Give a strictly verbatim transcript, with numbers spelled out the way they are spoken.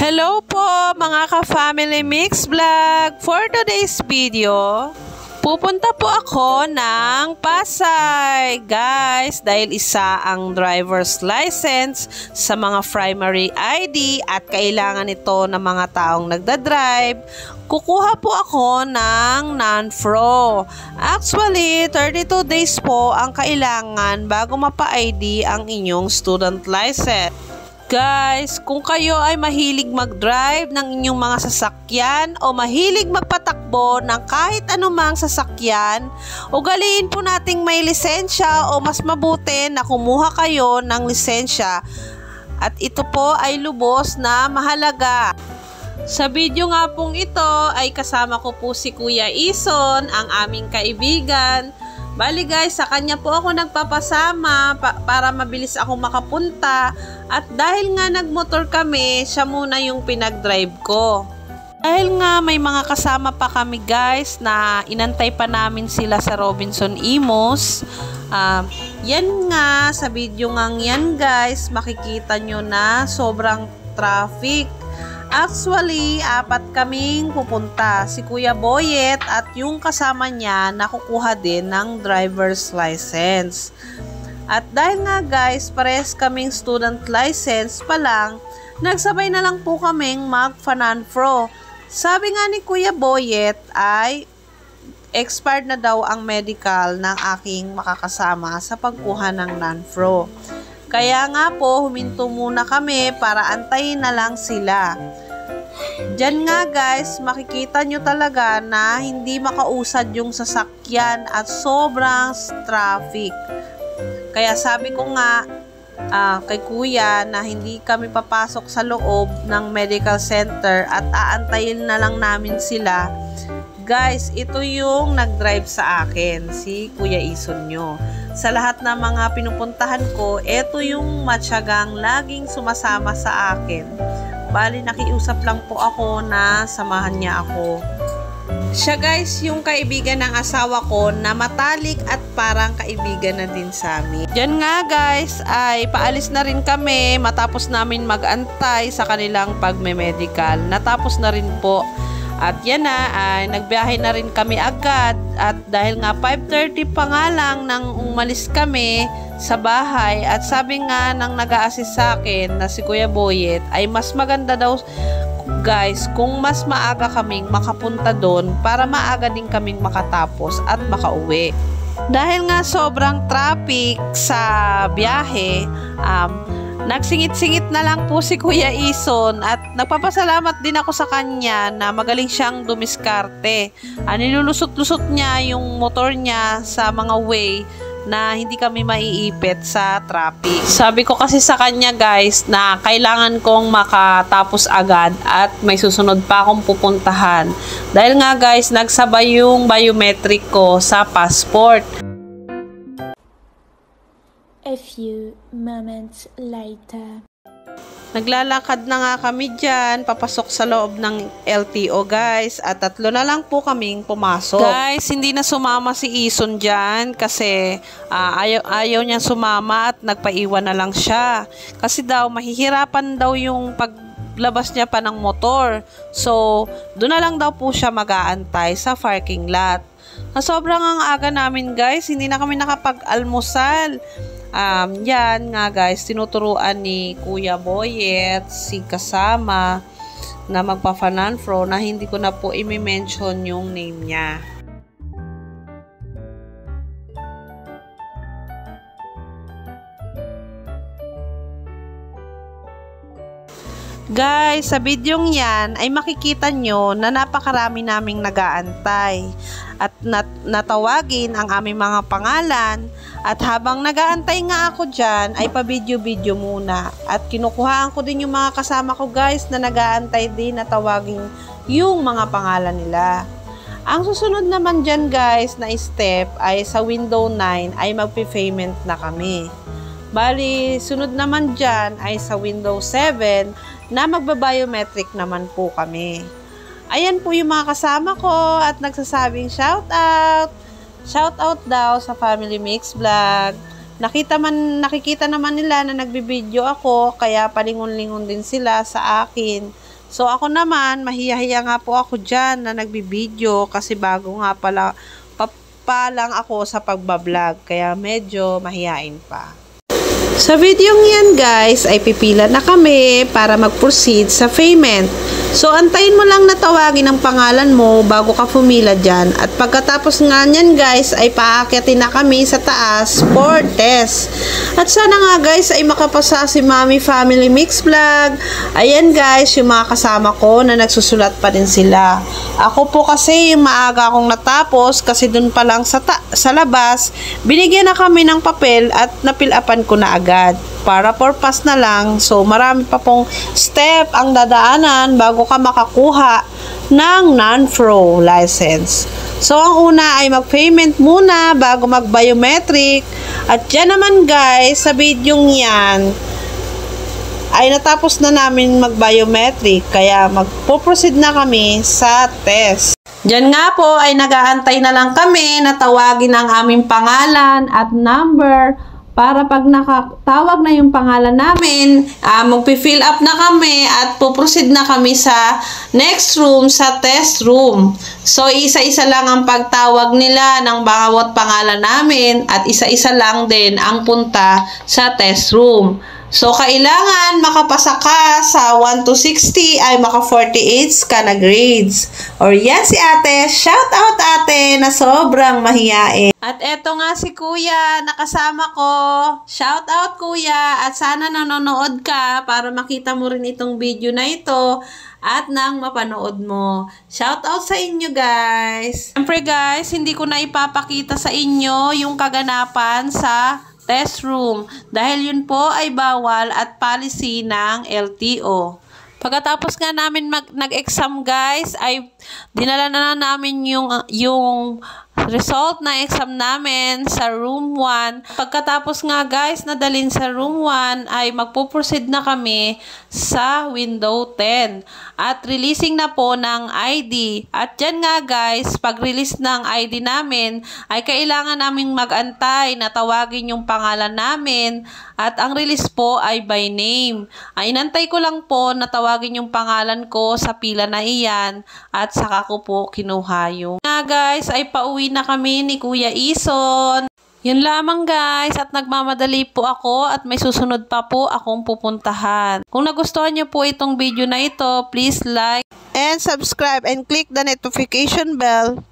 Hello po mga ka-Family Mix Vlog! For today's video, pupunta po ako ng Pasay, guys, dahil isa ang driver's license sa mga primary I D at kailangan ito ng mga taong nagdadrive. Kukuha po ako ng non-fro. Actually, thirty-two days po ang kailangan bago mapa-I D ang inyong student license. Guys, kung kayo ay mahilig mag-drive ng inyong mga sasakyan o mahilig magpatakbo ng kahit anumang sasakyan, ugaliin po nating may lisensya o mas mabuti na kumuha kayo ng lisensya. At ito po ay lubos na mahalaga. Sa video nga pong ito ay kasama ko po si Kuya Ison, ang aming kaibigan. Bali guys, sa kanya po ako nagpapasama pa para mabilis ako makapunta. At dahil nga nagmotor kami, siya muna yung pinag-drive ko. Dahil nga may mga kasama pa kami guys na inantay pa namin sila sa Robinson Imos. Uh, yan nga, sa video nga yan guys, makikita nyo na sobrang traffic. Actually, apat kaming pupunta. Si Kuya Boyet at yung kasama niya nakukuha din ng driver's license. At dahil nga guys, pares kaming student license pa lang, nagsabay na lang po kaming mag-fananfro. Sabi nga ni Kuya Boyet ay expired na daw ang medical ng aking makakasama sa pagkuha ng nanfro. Kaya nga po, huminto muna kami para antayin na lang sila. Diyan nga guys, makikita nyo talaga na hindi makausad yung sasakyan at sobrang traffic. Kaya sabi ko nga uh, kay Kuya na hindi kami papasok sa loob ng medical center at aantayin na lang namin sila. Guys, ito yung nag-drive sa akin, si Kuya Ison nyo. Sa lahat ng mga pinupuntahan ko, ito yung matyagang laging sumasama sa akin. Bali, nakiusap lang po ako na samahan niya ako. Siya guys, yung kaibigan ng asawa ko na matalik at parang kaibigan na din sa amin. Diyan nga guys, ay paalis na rin kami matapos namin mag-antay sa kanilang pagme-medical. Natapos na rin po. At yan na, ay nagbiyahe na rin kami agad. At dahil nga five thirty pa nga lang nang umalis kami sa bahay. At sabi nga nang nag-a-assist sa akin na si Kuya Boyet ay mas maganda daw guys kung mas maaga kaming makapunta doon para maaga din kaming makatapos at makauwi. Dahil nga sobrang traffic sa biyahe, um, nagsingit-singit na lang po si Kuya Ison at nagpapasalamat din ako sa kanya na magaling siyang dumiskarte. Ah, nilulusot-lusot niya yung motor niya sa mga way na hindi kami maiipit sa traffic. Sabi ko kasi sa kanya guys na kailangan kong makatapos agad at may susunod pa akong pupuntahan. Dahil nga guys, nagsabay yung biometric ko sa passport. A few moments later. Naglalakad na nga kami dyan, papasok sa loob ng L T O guys, at tatlo na lang po kaming pumasok. Guys, hindi na sumama si Ison dyan kasi uh, ayaw, ayaw niya sumama at nagpaiwan na lang siya. Kasi daw, mahihirapan daw yung paglabas niya pa ng motor. So, doon na lang daw po siya mag-aantay sa parking lot. Na sobrang ang aga namin guys, hindi na kami nakapag-almusal. Um, yan nga guys, tinuturuan ni Kuya Boyet si kasama na magpa-fananfro na hindi ko na po i-mention yung name niya. Guys, sa bidyong yan ay makikita nyo na napakarami naming nag-aantay at nat natawagin ang aming mga pangalan. At habang nag-aantay nga ako dyan, ay pa-video-video muna. At kinukuhaan ko din yung mga kasama ko guys na nag-aantay din na tawagin yung mga pangalan nila. Ang susunod naman dyan guys na step ay sa window nine ay magpi-payment na kami. Bali, sunod naman dyan ay sa window seven na magba-biometric naman po kami. Ayan po yung mga kasama ko at nagsasabing shout out. Shout out daw sa Family Mix Vlog. Nakita man, nakikita naman nila na nagbibideo ako, kaya palingon-lingon din sila sa akin. So ako naman, mahiya-hiya nga po ako dyan na nagbibideo kasi bago nga pala pa lang ako sa pagbablog. Kaya medyo mahihain pa. Sa video yan guys, ay pipila na kami para mag-proceed sa payment. So, antayin mo lang na tawagin ang pangalan mo bago ka pumila dyan. At pagkatapos nga nyan guys, ay paakyatin na kami sa taas for test. At sana nga guys, ay makapasa si Mami Family Mix Vlog. Ayan guys, yung mga kasama ko na nagsusulat pa din sila. Ako po kasi yung maaga akong natapos kasi dun pa lang sa, sa labas, binigyan na kami ng papel at napilapan ko na agad. Para purpose na lang. So, marami pa pong step ang dadaanan bago ka makakuha ng non-pro license. So, ang una ay mag-payment muna bago mag-biometric. At yan naman guys, sa video yan, ay natapos na namin mag-biometric. Kaya mag-proceed na kami sa test. Diyan nga po ay nag-aantay na lang kami na tawagin ang aming pangalan at number. Para pag nakatawag na yung pangalan namin, uh, magpi-fill up na kami at puproceed na kami sa next room, sa test room. So, isa-isa lang ang pagtawag nila ng bawat pangalan namin at isa-isa lang din ang punta sa test room. So, kailangan makapasa ka sa one to sixty ay maka forty-eight ka na grades. Or yan si ate, shout out ate na sobrang mahiyain. At eto nga si kuya, nakasama ko. Shout out kuya at sana nanonood ka para makita mo rin itong video na ito at nang mapanood mo. Shout out sa inyo guys. Siyempre guys, hindi ko na ipapakita sa inyo yung kaganapan sa test room dahil yun po ay bawal at policy ng L T O. Pagkatapos nga namin mag nag-exam guys, ay dinala na namin yung yung result na exam namin sa room one. Pagkatapos nga guys, nadalin sa room one, ay magpo-proceed na kami sa window ten. At releasing na po ng I D. At dyan nga guys, pag-release ng I D namin, ay kailangan naming mag-antay na tawagin yung pangalan namin. At ang release po ay by name. Ay inantay ko lang po na tawagin yung pangalan ko sa pila na iyan. At saka ko po kinuha yung. Nga guys, ay pauwi na kami ni Kuya Ison. Yun lamang guys, at nagmamadali po ako at may susunod pa po akong pupuntahan. Kung nagustuhan nyo po itong video na ito, please like and subscribe and click the notification bell